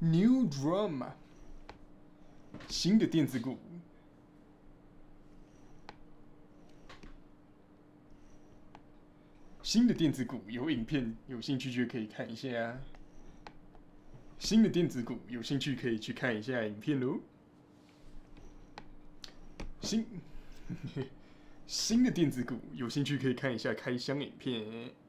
New Drum， 新的电子鼓。新的电子鼓有影片，有兴趣就可以看一下。新的电子鼓有兴趣可以去看一下影片喽。新的电子鼓有兴趣可以看一下开箱影片。